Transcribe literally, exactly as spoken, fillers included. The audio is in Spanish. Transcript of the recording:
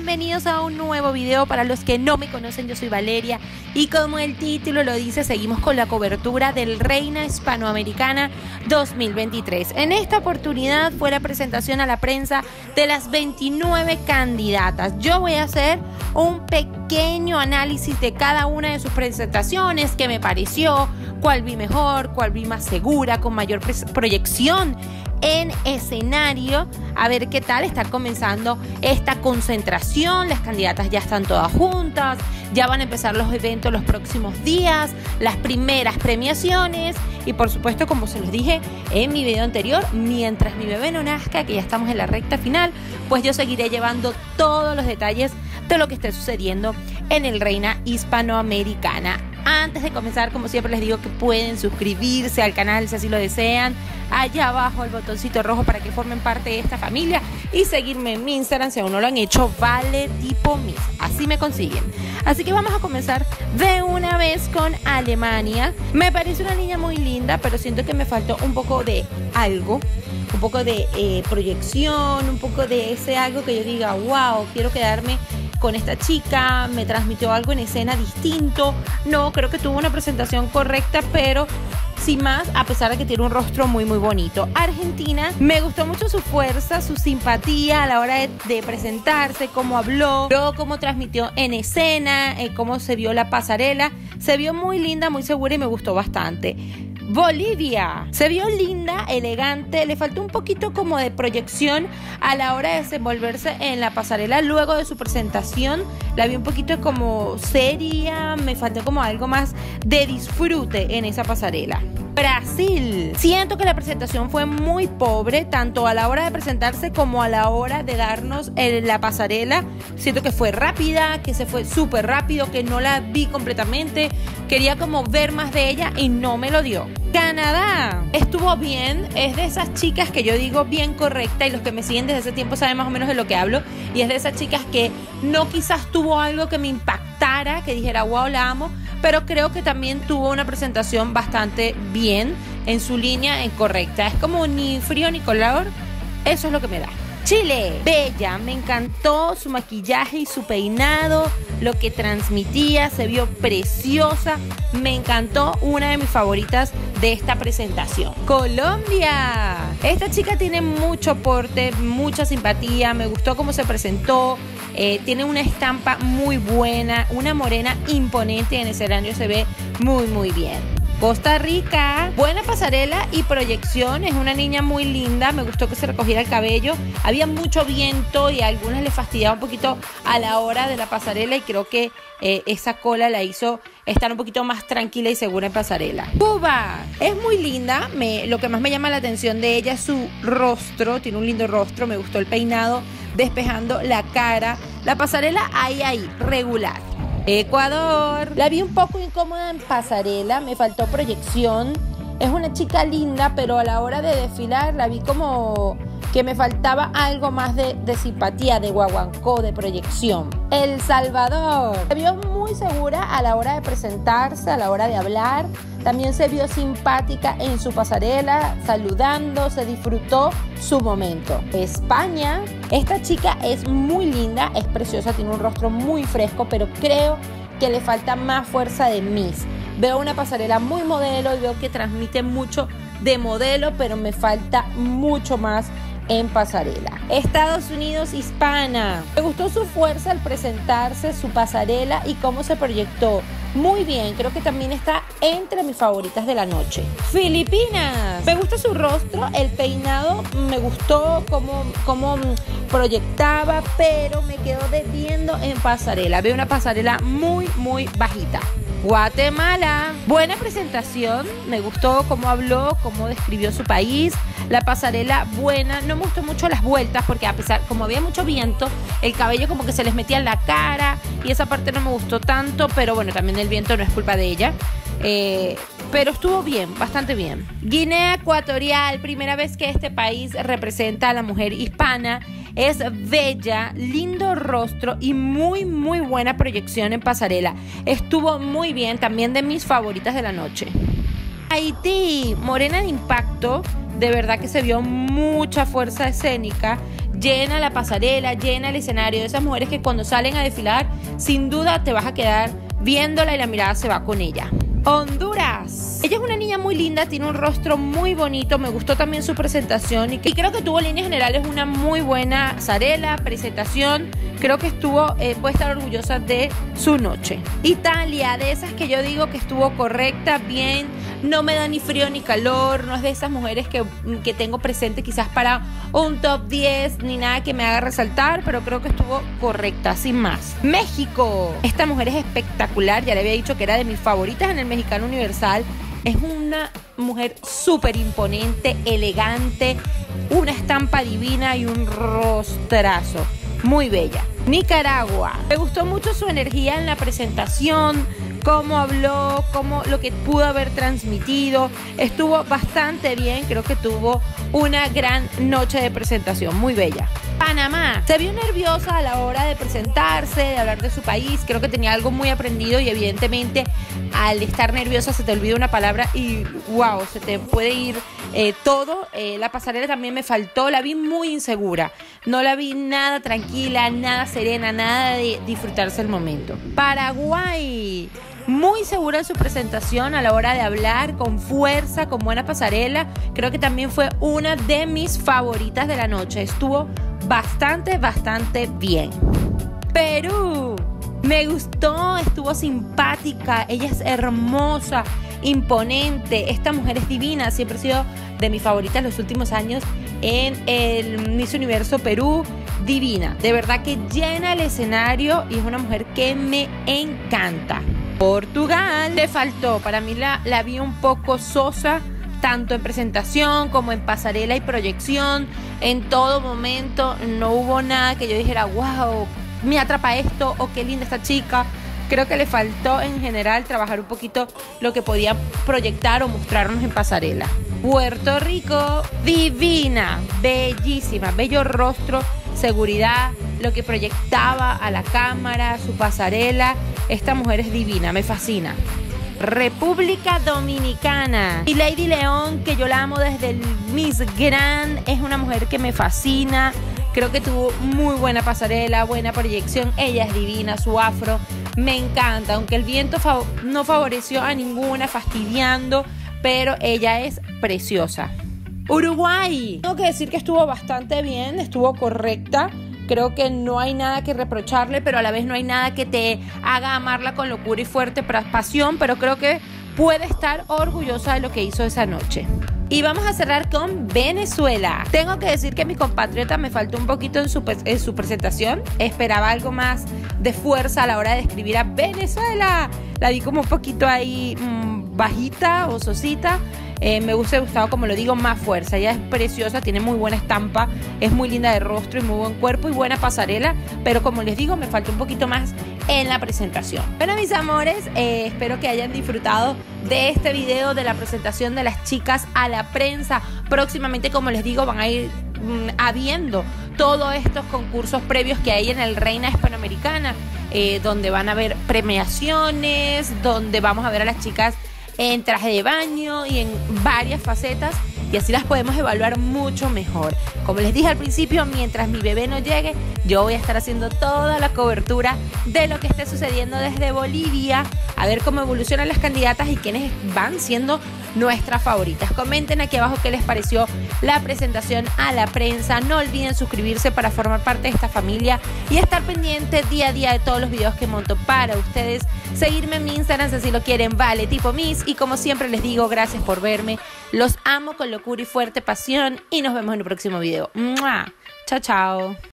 bienvenidos a un nuevo video. Para los que no me conocen, yo soy Valeria y como el título lo dice, seguimos con la cobertura del Reina Hispanoamericana dos mil veintitrés. En esta oportunidad fue la presentación a la prensa de las veintinueve candidatas. Yo voy a hacer un pequeño análisis de cada una de sus presentaciones, qué me pareció, cuál vi mejor, cuál vi más segura, con mayor proyección en escenario, a ver qué tal está comenzando esta concentración. Las candidatas ya están todas juntas, ya van a empezar los eventos los próximos días, las primeras premiaciones y por supuesto, como se los dije en mi video anterior, mientras mi bebé no nazca, que ya estamos en la recta final, pues yo seguiré llevando todos los detalles de lo que esté sucediendo en el Reina Hispanoamericana. Antes de comenzar, como siempre les digo que pueden suscribirse al canal si así lo desean. Allá abajo el botoncito rojo para que formen parte de esta familia y seguirme en mi Instagram si aún no lo han hecho, Vale Tipo Miss. Así me consiguen. Así que vamos a comenzar de una vez con Alemania. Me parece una niña muy linda, pero siento que me faltó un poco de algo, un poco de eh, proyección, un poco de ese algo que yo diga, wow, quiero quedarme con esta chica, me transmitió algo en escena distinto. No, creo que tuvo una presentación correcta, pero sin más, a pesar de que tiene un rostro muy muy bonito. Argentina, me gustó mucho su fuerza, su simpatía a la hora de, de presentarse, cómo habló, luego cómo transmitió en escena, eh, cómo se vio la pasarela. Se vio muy linda, muy segura y me gustó bastante. Bolivia, se vio linda, elegante, le faltó un poquito como de proyección a la hora de desenvolverse en la pasarela. Luego de su presentación la vi un poquito como seria, me faltó como algo más de disfrute en esa pasarela. Brasil, siento que la presentación fue muy pobre, tanto a la hora de presentarse como a la hora de darnos en la pasarela. Siento que fue rápida, que se fue súper rápido, que no la vi completamente. Quería como ver más de ella y no me lo dio. Canadá, estuvo bien, es de esas chicas que yo digo bien correcta y los que me siguen desde ese tiempo saben más o menos de lo que hablo, y es de esas chicas que no quizás tuvo algo que me impactara, que dijera wow, la amo, pero creo que también tuvo una presentación bastante bien en su línea en correcta. Es como ni frío ni calor, eso es lo que me da. Chile, bella, me encantó su maquillaje y su peinado, lo que transmitía, se vio preciosa, me encantó, una de mis favoritas de esta presentación. Colombia, esta chica tiene mucho porte, mucha simpatía, me gustó cómo se presentó, eh, tiene una estampa muy buena, una morena imponente y en escenario se ve muy muy bien. Costa Rica, buena pasarela y proyección, es una niña muy linda, me gustó que se recogiera el cabello, había mucho viento y a algunas les fastidiaba un poquito a la hora de la pasarela y creo que eh, esa cola la hizo estar un poquito más tranquila y segura en pasarela. Cuba, es muy linda, me, lo que más me llama la atención de ella es su rostro, tiene un lindo rostro, me gustó el peinado despejando la cara, la pasarela ahí ahí, regular. Ecuador, la vi un poco incómoda en pasarela, me faltó proyección, es una chica linda, pero a la hora de desfilar la vi como que me faltaba algo más de, de simpatía, de guaguancó, de proyección. El Salvador, se vio muy segura a la hora de presentarse, a la hora de hablar, también se vio simpática en su pasarela, saludando, se disfrutó su momento. España, esta chica es muy linda, es preciosa, tiene un rostro muy fresco, pero creo que le falta más fuerza de Miss. Veo una pasarela muy modelo y veo que transmite mucho de modelo, pero me falta mucho más en pasarela. Estados Unidos, hispana, me gustó su fuerza al presentarse, su pasarela y cómo se proyectó. Muy bien, creo que también está entre mis favoritas de la noche. Filipinas, me gusta su rostro, el peinado, me gustó cómo, cómo proyectaba, pero me quedó debiendo en pasarela. Veo una pasarela muy, muy bajita. Guatemala, buena presentación, me gustó cómo habló, cómo describió su país, la pasarela buena, no me gustó mucho las vueltas porque a pesar, como había mucho viento, el cabello como que se les metía en la cara y esa parte no me gustó tanto, pero bueno, también el viento no es culpa de ella, eh, pero estuvo bien, bastante bien. Guinea Ecuatorial, primera vez que este país representa a la mujer hispana. Es bella, lindo rostro y muy muy buena proyección en pasarela. Estuvo muy bien, también de mis favoritas de la noche. Haití, morena de impacto, de verdad que se vio mucha fuerza escénica. llena la pasarela, llena el escenario, de esas mujeres que cuando salen a desfilar, sin duda te vas a quedar viéndola y la mirada se va con ella. Honduras. Ella es una niña muy linda, tiene un rostro muy bonito, me gustó también su presentación y, que, y creo que tuvo en líneas generales una muy buena pasarela, presentación. Creo que estuvo, eh, puede estar orgullosa de su noche. Italia, de esas que yo digo que estuvo correcta, bien, no me da ni frío ni calor, no es de esas mujeres que, que tengo presente quizás para un top diez, ni nada que me haga resaltar, pero creo que estuvo correcta, sin más. México, esta mujer es espectacular, ya le había dicho que era de mis favoritas en el Mexicano Universal. Es una mujer súper imponente, elegante, una estampa divina y un rostrazo. Muy bella. Nicaragua. Me gustó mucho su energía en la presentación, cómo habló, cómo lo que pudo haber transmitido. Estuvo bastante bien, creo que tuvo una gran noche de presentación, muy bella. Panamá. Se vio nerviosa a la hora de presentarse, de hablar de su país. Creo que tenía algo muy aprendido y evidentemente al estar nerviosa se te olvida una palabra y wow, se te puede ir eh, todo. Eh, la pasarela también me faltó, la vi muy insegura. No la vi nada tranquila, nada serena, nada de disfrutarse el momento. Paraguay. Muy segura en su presentación a la hora de hablar, con fuerza, con buena pasarela. Creo que también fue una de mis favoritas de la noche. Estuvo bastante, bastante bien. Perú. Me gustó, estuvo simpática. Ella es hermosa, imponente. Esta mujer es divina. Siempre ha sido de mis favoritas en los últimos años en el Miss Universo Perú. Divina. De verdad que llena el escenario y es una mujer que me encanta. Portugal. Le faltó, para mí la, la vi un poco sosa, tanto en presentación como en pasarela y proyección. En todo momento no hubo nada que yo dijera, wow, me atrapa esto o qué linda esta chica. Creo que le faltó en general trabajar un poquito lo que podía proyectar o mostrarnos en pasarela. Puerto Rico, divina, bellísima, bello rostro, seguridad, lo que proyectaba a la cámara, su pasarela. Esta mujer es divina, me fascina. República Dominicana. Y Lady León, que yo la amo desde el Miss Grand, es una mujer que me fascina. Creo que tuvo muy buena pasarela, buena proyección. Ella es divina, su afro me encanta. Aunque el viento fav- no favoreció a ninguna, fastidiando, pero ella es preciosa. Uruguay. Tengo que decir que estuvo bastante bien, estuvo correcta. Creo que no hay nada que reprocharle, pero a la vez no hay nada que te haga amarla con locura y fuerte pasión, pero creo que puede estar orgullosa de lo que hizo esa noche. Y vamos a cerrar con Venezuela. Tengo que decir que mi compatriota me faltó un poquito en su, en su presentación. Esperaba algo más de fuerza a la hora de describir a Venezuela. La vi como un poquito ahí mmm, bajita o sosita. Eh, me hubiese gustado, como lo digo, más fuerza. Ella es preciosa, tiene muy buena estampa, es muy linda de rostro y muy buen cuerpo y buena pasarela, pero como les digo, me falta un poquito más en la presentación. Bueno, mis amores, eh, espero que hayan disfrutado de este video de la presentación de las chicas a la prensa. Próximamente, como les digo, van a ir mmm, habiendo todos estos concursos previos que hay en el Reina Hispanoamericana, eh, donde van a haber premiaciones, donde vamos a ver a las chicas en traje de baño y en varias facetas, y así las podemos evaluar mucho mejor. Como les dije al principio, mientras mi bebé no llegue, yo voy a estar haciendo toda la cobertura de lo que esté sucediendo desde Bolivia, a ver cómo evolucionan las candidatas y quiénes van siendo nuestras favoritas. Comenten aquí abajo qué les pareció la presentación a la prensa. No olviden suscribirse para formar parte de esta familia y estar pendiente día a día de todos los videos que monto para ustedes. Seguirme en mi Instagram si así lo quieren, vale tipo Miss. Y como siempre les digo, gracias por verme. Los amo con locura y fuerte pasión y nos vemos en el próximo video. ¡Mua! Chao, chao.